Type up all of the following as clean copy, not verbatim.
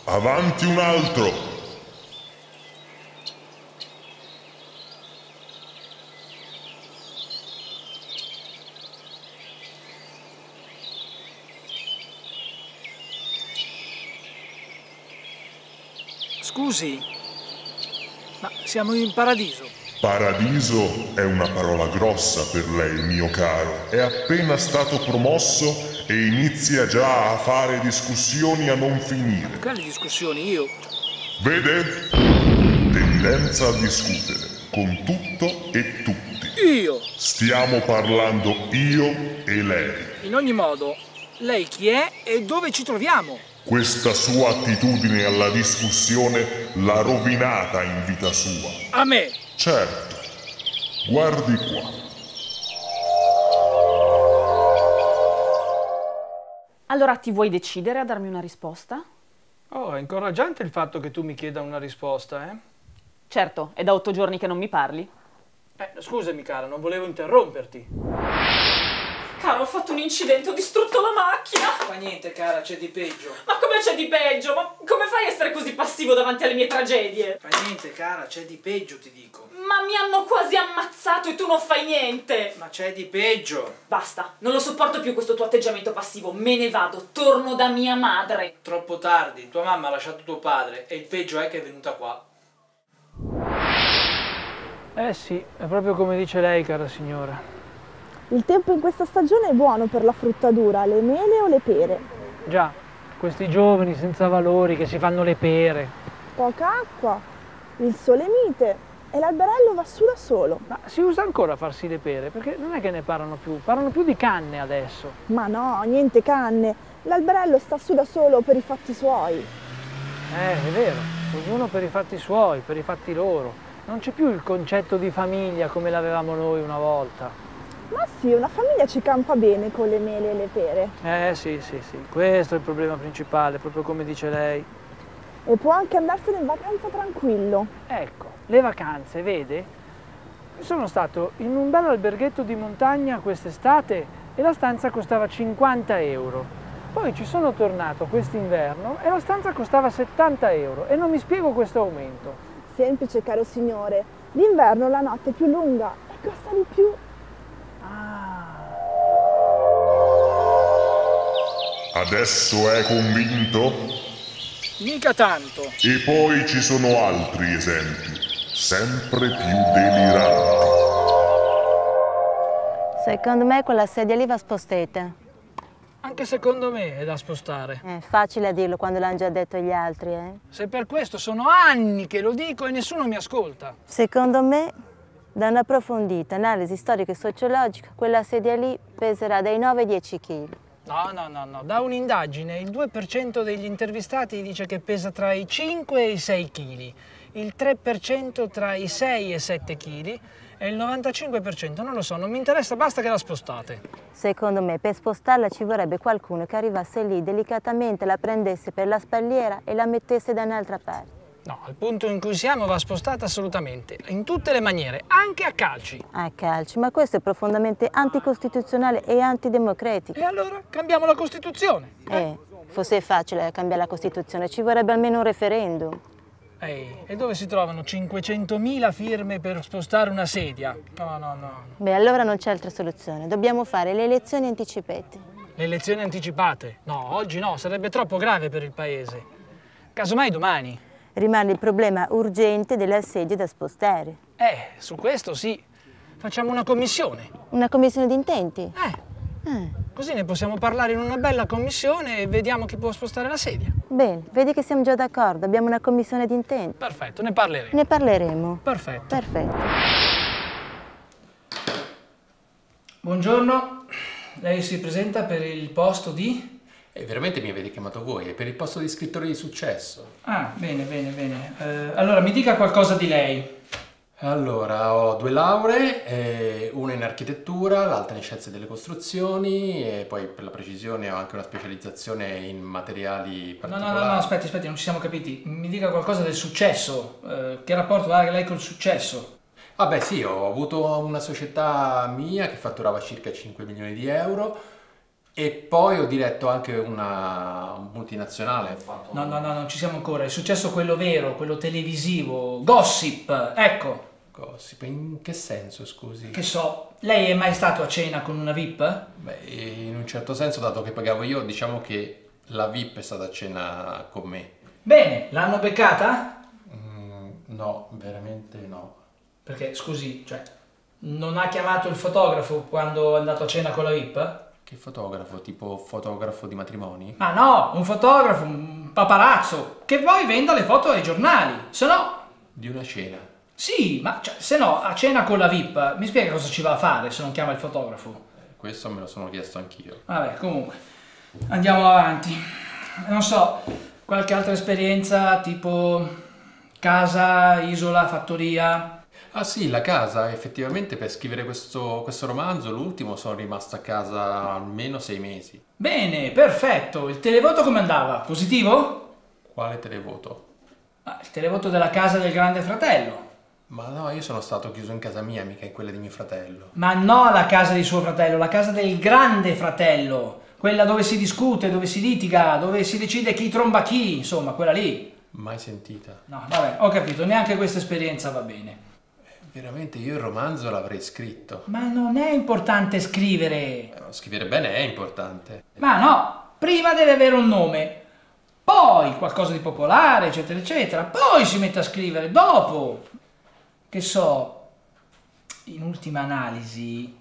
Avanti un altro! Scusi, ma siamo in paradiso. Paradiso è una parola grossa per lei, mio caro. È appena stato promosso e inizia già a fare discussioni a non finire. Quali discussioni? Io? Vede? Tendenza a discutere con tutto e tutti. Io? Stiamo parlando io e lei. In ogni modo, lei chi è e dove ci troviamo? Questa sua attitudine alla discussione l'ha rovinata in vita sua. A me? Certo. Guardi qua. Allora ti vuoi decidere a darmi una risposta? Oh, è incoraggiante il fatto che tu mi chieda una risposta, eh? Certo, è da 8 giorni che non mi parli. Scusami cara, non volevo interromperti. Caro, ho fatto un incidente, ho distrutto la macchina. Fa niente cara, c'è di peggio. Ma come c'è di peggio? Ma come fai a essere così passivo davanti alle mie tragedie? Fa niente cara, c'è di peggio ti dico. Ma mi hanno quasi ammazzato e tu non fai niente. Ma c'è di peggio. Basta, non lo sopporto più questo tuo atteggiamento passivo. Me ne vado, torno da mia madre. Troppo tardi, tua mamma ha lasciato tuo padre e il peggio è che è venuta qua. Sì, è proprio come dice lei, cara signora. Il tempo in questa stagione è buono per la fruttadura, le mele o le pere? Già, questi giovani senza valori che si fanno le pere. Poca acqua, il sole mite e l'alberello va su da solo. Ma si usa ancora a farsi le pere? Perché non è che ne parlano più di canne adesso. Ma no, niente canne, l'alberello sta su da solo per i fatti suoi. È vero, ognuno per i fatti suoi, per i fatti loro. Non c'è più il concetto di famiglia come l'avevamo noi una volta. Ma sì, una famiglia ci campa bene con le mele e le pere. Sì, questo è il problema principale, proprio come dice lei. E può anche andarsene in vacanza tranquillo. Ecco, le vacanze, vede? Sono stato in un bel alberghetto di montagna quest'estate e la stanza costava 50 euro. Poi ci sono tornato quest'inverno e la stanza costava 70 euro e non mi spiego questo aumento. Semplice, caro signore, d'inverno la notte è più lunga e costa di più. Adesso è convinto? Mica tanto. E poi ci sono altri esempi, sempre più deliranti. Secondo me quella sedia lì va spostata. Anche secondo me è da spostare. È facile a dirlo quando l'hanno già detto gli altri, Se per questo sono anni che lo dico e nessuno mi ascolta. Secondo me, da una approfondita analisi storica e sociologica, quella sedia lì peserà dai 9 ai 10 kg. No. Da un'indagine il 2% degli intervistati dice che pesa tra i 5 e i 6 kg, il 3% tra i 6 e i 7 kg e il 95% non lo so, non mi interessa, basta che la spostate. Secondo me, per spostarla ci vorrebbe qualcuno che arrivasse lì delicatamente, la prendesse per la spalliera e la mettesse da un'altra parte. No, al punto in cui siamo va spostata assolutamente, in tutte le maniere, anche a calci. A calci, ma questo è profondamente anticostituzionale e antidemocratico. E allora cambiamo la Costituzione. Fosse facile cambiare la Costituzione, ci vorrebbe almeno un referendum. E dove si trovano 500.000 firme per spostare una sedia? No. Beh, allora non c'è altra soluzione, dobbiamo fare le elezioni anticipate. Le elezioni anticipate? No, oggi no, sarebbe troppo grave per il paese. Casomai domani. Rimane il problema urgente della sedia da spostare. Su questo sì. Facciamo una commissione. Una commissione di intenti? Così ne possiamo parlare in una bella commissione e vediamo chi può spostare la sedia. Bene, vedi che siamo già d'accordo, abbiamo una commissione di intenti. Perfetto, ne parleremo. Ne parleremo. Perfetto. Buongiorno, lei si presenta per il posto di? E veramente mi avete chiamato voi, è per il posto di scrittore di successo. Bene. Allora, mi dica qualcosa di lei. Allora, ho 2 lauree, una in architettura, l'altra in scienze delle costruzioni e poi per la precisione ho anche una specializzazione in materiali particolari. No, aspetti, non ci siamo capiti. Mi dica qualcosa del successo. Che rapporto ha lei col successo? Sì, ho avuto una società mia che fatturava circa 5 milioni di euro E poi ho diretto anche una multinazionale. No, non ci siamo ancora. È successo quello vero, quello televisivo. Gossip, ecco. Gossip, in che senso, scusi? Che so, lei è mai stato a cena con una VIP? Beh, in un certo senso, dato che pagavo io, diciamo che la VIP è stata a cena con me. Bene, l'hanno beccata? No, veramente no. Perché, scusi, cioè, non ha chiamato il fotografo quando è andato a cena con la VIP? Che fotografo? Tipo fotografo di matrimoni? Ma no, un fotografo, un paparazzo, che poi venda le foto ai giornali, se no... Di una cena? Sì, ma cioè, se no, a cena con la VIP, mi spiega cosa ci va a fare se non chiama il fotografo? Questo me lo sono chiesto anch'io. Vabbè, comunque, andiamo avanti. Non so, qualche altra esperienza, tipo casa, isola, fattoria? Ah sì, la casa, effettivamente per scrivere questo romanzo, l'ultimo, sono rimasto a casa almeno 6 mesi. Bene, perfetto. Il televoto come andava? Positivo? Quale televoto? Ah, il televoto della casa del grande fratello. Ma no, io sono stato chiuso in casa mia, mica in quella di mio fratello. Ma no la casa di suo fratello, la casa del grande fratello. Quella dove si discute, dove si litiga, dove si decide chi tromba chi, insomma, quella lì. Mai sentita. No, vabbè, ho capito, neanche questa esperienza va bene. Veramente io il romanzo l'avrei scritto. Ma non è importante scrivere. Scrivere bene è importante. Ma no, prima deve avere un nome, poi qualcosa di popolare, eccetera, eccetera, poi si mette a scrivere, dopo. Che so, in ultima analisi,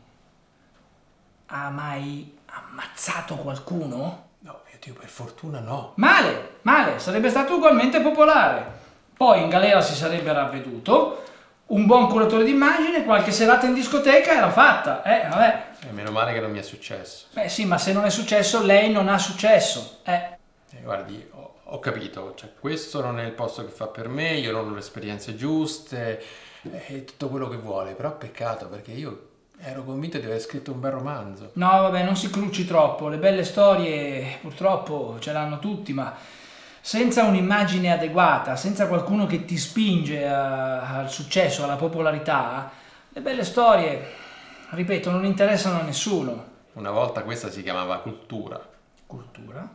ha mai ammazzato qualcuno? No, mio Dio, per fortuna no. Male, sarebbe stato ugualmente popolare. Poi in galera si sarebbe ravveduto, un buon curatore d'immagine, qualche serata in discoteca era fatta. Vabbè. Meno male che non mi è successo. Beh sì, ma se non è successo, lei non ha successo. Guardi, ho capito, cioè, questo non è il posto che fa per me, io non ho le esperienze giuste, e tutto quello che vuole, però peccato perché io ero convinto di aver scritto un bel romanzo. No, vabbè, non si cruci troppo, le belle storie purtroppo ce l'hanno tutti, ma senza un'immagine adeguata, senza qualcuno che ti spinge al successo, alla popolarità, le belle storie, ripeto, non interessano a nessuno. Una volta questa si chiamava cultura. Cultura?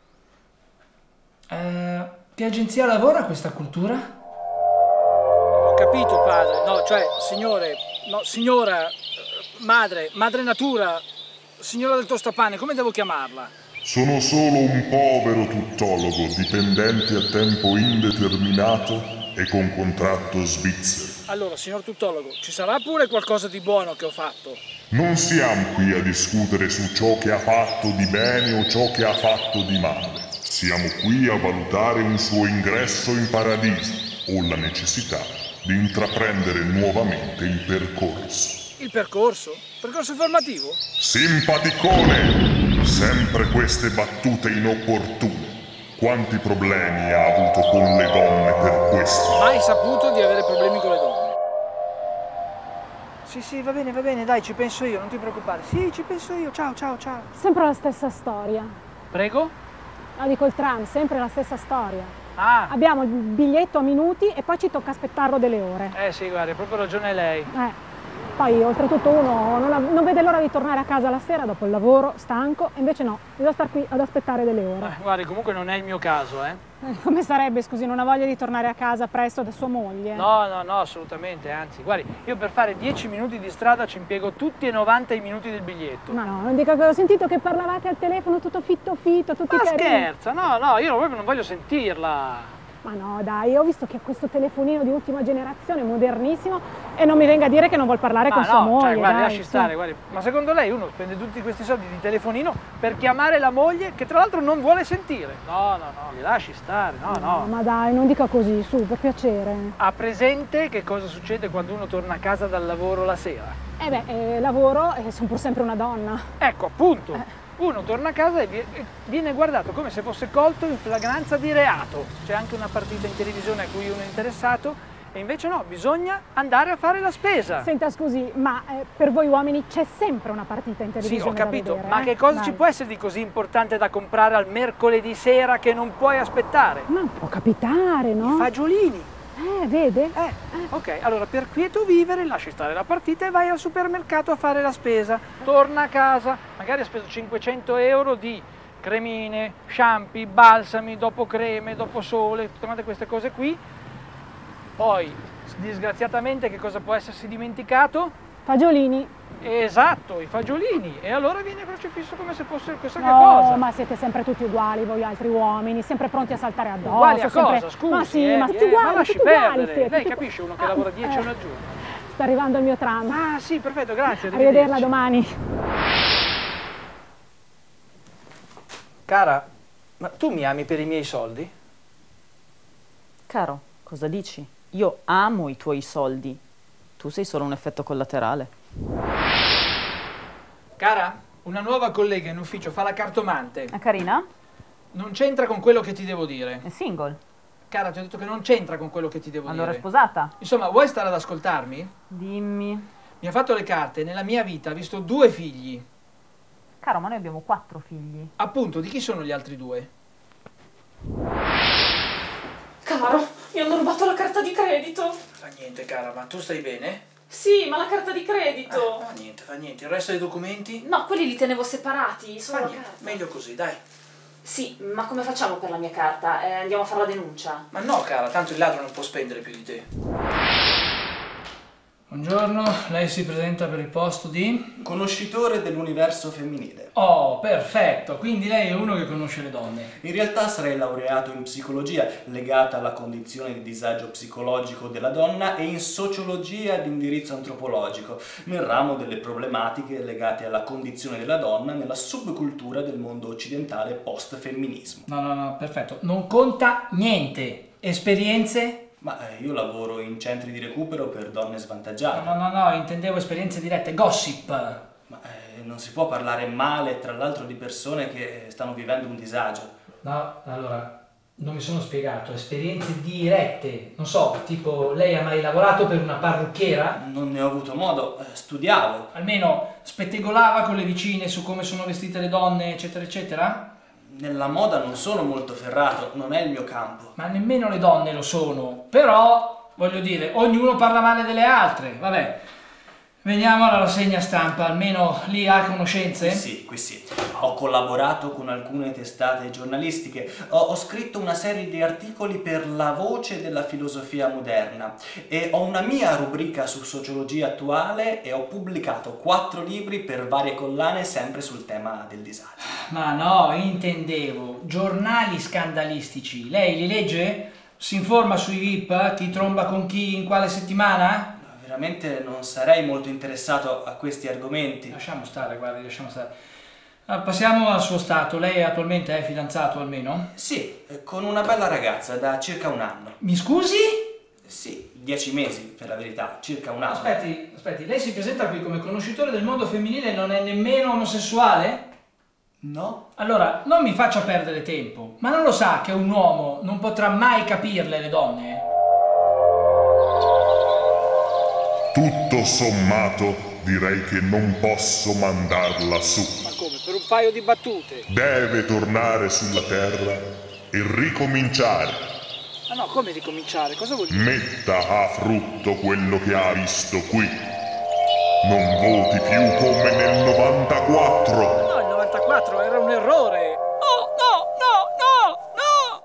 Che agenzia lavora questa cultura? Ho capito, padre, no, cioè, signore, no, signora, madre natura, signora del tostapane, come devo chiamarla? Sono solo un povero tuttologo dipendente a tempo indeterminato e con contratto svizzero. Allora, signor tuttologo, ci sarà pure qualcosa di buono che ho fatto? Non siamo qui a discutere su ciò che ha fatto di bene o ciò che ha fatto di male. Siamo qui a valutare un suo ingresso in paradiso o la necessità di intraprendere nuovamente il percorso. Il percorso? Percorso formativo? Simpaticone! Sempre queste battute inopportune. Quanti problemi ha avuto con le donne per questo? Mai saputo di avere problemi con le donne. Sì, va bene, dai, ci penso io, non ti preoccupare. Sì, ci penso io, ciao. Sempre la stessa storia. Prego? No, dico il tram, sempre la stessa storia. Ah! Abbiamo il biglietto a minuti e poi ci tocca aspettarlo delle ore. Sì, guarda, ha proprio ragione lei. Poi oltretutto uno non vede l'ora di tornare a casa la sera dopo il lavoro, stanco, e invece no, devo star qui ad aspettare delle ore. Guardi, comunque non è il mio caso, Come sarebbe, scusi, non ha voglia di tornare a casa presto da sua moglie? No, assolutamente, anzi, guardi, io per fare 10 minuti di strada ci impiego tutti e 90 i minuti del biglietto. Ma no, non dica che ho sentito che parlavate al telefono tutto fitto, tutti Ma carini. scherza, no, io proprio non voglio sentirla. Ma no, dai, ho visto che ha questo telefonino di ultima generazione, modernissimo, e non mi venga a dire che non vuol parlare con sua moglie. Cioè, guardi, dai, lasci stare, guardi. Ma secondo lei uno spende tutti questi soldi di telefonino per chiamare la moglie che tra l'altro non vuole sentire? No, li lasci stare, no. Ma dai, non dica così, su, per piacere. Ha presente che cosa succede quando uno torna a casa dal lavoro la sera? Lavoro e sono pur sempre una donna. Ecco, appunto. Uno torna a casa e viene guardato come se fosse colto in flagranza di reato. C'è anche una partita in televisione a cui uno è interessato e invece no, bisogna andare a fare la spesa. Senta, scusi, ma per voi uomini c'è sempre una partita in televisione? Sì, ho capito, da vedere, ma che cosa Dai. ci può essere di così importante da comprare al mercoledì sera che non puoi aspettare? Ma può capitare, no? I fagiolini. Vede? Ok, allora per quieto vivere lasci stare la partita e vai al supermercato a fare la spesa. Torna a casa, magari ha speso 500 euro di cremine, shampoo, balsami, dopo creme, dopo sole, tutte queste cose qui. Poi, disgraziatamente, che cosa può essersi dimenticato? Fagiolini. Esatto, i fagiolini. E allora viene crocifisso come se fosse chissà che No, cosa. ma siete sempre tutti uguali, voi altri uomini, sempre pronti a saltare addosso. Uguali a sempre... cosa? Scusi, ma sì, ma tutti uguali, ma lasci tutti uguali perdere. siete, Lei tutti- capisce uno che lavora 10 e uno al giorno? Sta arrivando il mio tram. Ah sì, perfetto, grazie. Arrivederla arrivederci. domani. Cara, ma tu mi ami per i miei soldi? Caro, cosa dici? Io amo i tuoi soldi. Tu sei solo un effetto collaterale. Cara, una nuova collega in ufficio fa la cartomante. È carina? Non c'entra con quello che ti devo dire. È single. Cara, ti ho detto che non c'entra con quello che ti devo Allora è dire. sposata? Insomma, vuoi stare ad ascoltarmi? Dimmi. Mi ha fatto le carte, nella mia vita ha visto 2 figli. Caro, ma noi abbiamo 4 figli. Appunto, di chi sono gli altri 2? Caro, mi hanno rubato la carta di credito. Fa niente, cara, ma tu stai bene? Sì, ma la carta di credito. Fa niente. Il resto dei documenti? No, quelli li tenevo separati. Solo Fa la niente, carta. meglio così, dai. Sì, ma come facciamo per la mia carta? Andiamo a fare la denuncia. Ma no, cara, tanto il ladro non può spendere più di te. Buongiorno, lei si presenta per il posto di? Conoscitore dell'universo femminile. Oh, perfetto, quindi lei è uno che conosce le donne. In realtà sarei laureato in psicologia, legata alla condizione di disagio psicologico della donna, e in sociologia di indirizzo antropologico, nel ramo delle problematiche legate alla condizione della donna nella subcultura del mondo occidentale post-femminismo. No, perfetto. Non conta niente. Esperienze? Ma io lavoro in centri di recupero per donne svantaggiate. No, intendevo esperienze dirette, gossip. Ma non si può parlare male, tra l'altro, di persone che stanno vivendo un disagio. No, allora, non mi sono spiegato. Esperienze dirette. Non so, tipo, lei ha mai lavorato per una parrucchiera? Non ne ho avuto modo, studiavo. Almeno spettegolava con le vicine su come sono vestite le donne, eccetera, eccetera? Nella moda non sono molto ferrato, non è il mio campo. Ma nemmeno le donne lo sono. Però, voglio dire, ognuno parla male delle altre. Vabbè, veniamo alla rassegna stampa. Almeno lì ha conoscenze? Qui sì. Ho collaborato con alcune testate giornalistiche. Ho scritto una serie di articoli per La Voce della filosofia moderna. E ho una mia rubrica su sociologia attuale e ho pubblicato 4 libri per varie collane sempre sul tema del disagio. Ma no, intendevo giornali scandalistici. Lei li legge? Si informa sui VIP? Chi tromba con chi in quale settimana? Veramente non sarei molto interessato a questi argomenti. Lasciamo stare, guardi, lasciamo stare. Passiamo al suo stato. Lei attualmente è fidanzato almeno? Sì, con una bella ragazza da circa un anno. Mi scusi? Sì, 10 mesi per la verità, circa un anno. Aspetti, lei si presenta qui come conoscitore del mondo femminile e non è nemmeno omosessuale? No. Allora, non mi faccia perdere tempo, ma non lo sa che un uomo non potrà mai capirle le donne? Tutto sommato, direi che non posso mandarla su. Ma come, per un paio di battute? Deve tornare sulla terra e ricominciare. Ma no, come ricominciare? Cosa vuol dire? Metta a frutto quello che ha visto qui. Non voti più come nel 94. No, il 94 era un errore. No!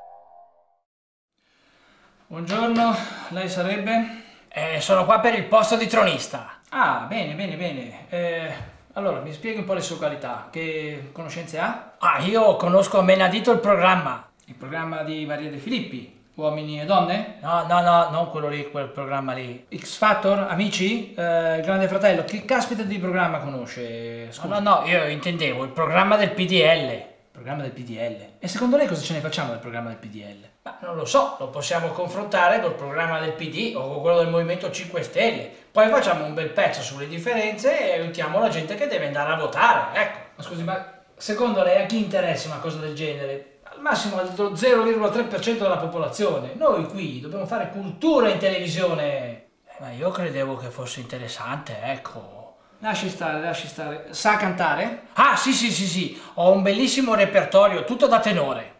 Buongiorno, lei sarebbe? Sono qua per il posto di tronista. Ah, bene. Allora, mi spieghi un po' le sue qualità. Che conoscenze ha? Ah, io conosco a menadito il programma. Il programma di Maria De Filippi. Uomini e donne? No, non quello lì, quel programma lì. X Factor, Amici, il Grande Fratello. Che caspita di programma conosce? Scusa. No, io intendevo il programma del PDL. Il programma del PDL. E secondo lei cosa ce ne facciamo del programma del PDL? Ma non lo so, lo possiamo confrontare col programma del PD o con quello del Movimento 5 Stelle. Poi facciamo un bel pezzo sulle differenze e aiutiamo la gente che deve andare a votare, ecco. Ma scusi, ma secondo lei a chi interessa una cosa del genere? Al massimo al 0,3% della popolazione. Noi qui dobbiamo fare cultura in televisione. Ma io credevo che fosse interessante, ecco. Lasci stare. Sa cantare? Ah, sì. Ho un bellissimo repertorio, tutto da tenore.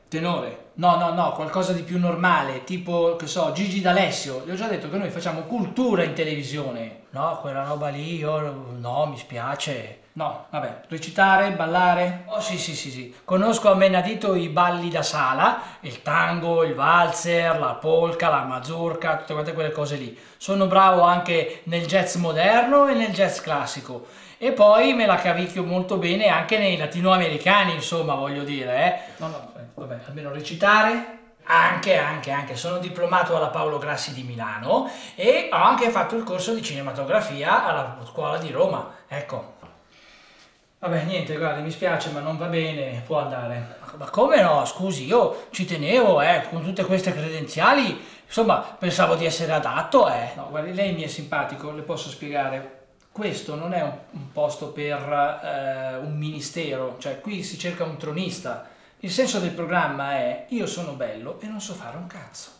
Tenore? No, qualcosa di più normale, tipo, che so, Gigi D'Alessio. Gli ho già detto che noi facciamo cultura in televisione. No, quella roba lì, no, mi spiace. No, vabbè, recitare, ballare? Oh sì. Conosco a menadito i balli da sala, il tango, il valzer, la polka, la mazurka, tutte quante quelle cose lì. Sono bravo anche nel jazz moderno e nel jazz classico. E poi me la cavicchio molto bene anche nei latinoamericani, insomma, voglio dire, No, vabbè, almeno recitare. Anche, sono diplomato alla Paolo Grassi di Milano e ho anche fatto il corso di cinematografia alla scuola di Roma, ecco. Vabbè, niente, guardi, mi spiace, ma non va bene, può andare. Ma come no? Scusi, io ci tenevo, con tutte queste credenziali, insomma, pensavo di essere adatto, No, guardi, lei mi è simpatico, le posso spiegare. Questo non è un posto per un ministero, cioè qui si cerca un tronista. Il senso del programma è: io sono bello e non so fare un cazzo.